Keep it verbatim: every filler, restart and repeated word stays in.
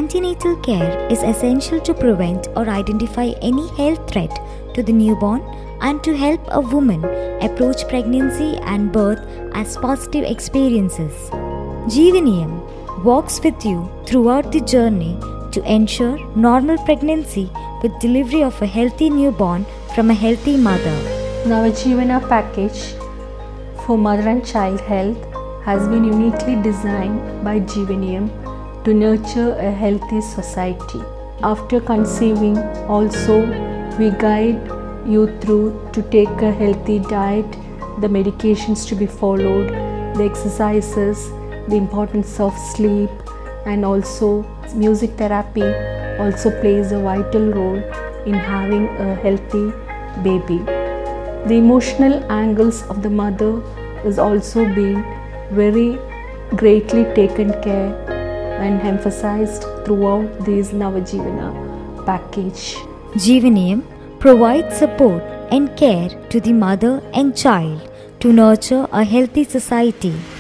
Antenatal care is essential to prevent or identify any health threat to the newborn and to help a woman approach pregnancy and birth as positive experiences. Jeevaniyam walks with you throughout the journey to ensure normal pregnancy with delivery of a healthy newborn from a healthy mother. Navajivana package for mother and child health has been uniquely designed by Jeevaniyam to nurture a healthy society. After conceiving, also we guide you through to take a healthy diet, the medications to be followed, the exercises, the importance of sleep, and also music therapy also plays a vital role in having a healthy baby. The emotional angles of the mother is also being very greatly taken care and emphasized throughout this Navajivana package. Jeevaniyam provides support and care to the mother and child to nurture a healthy society.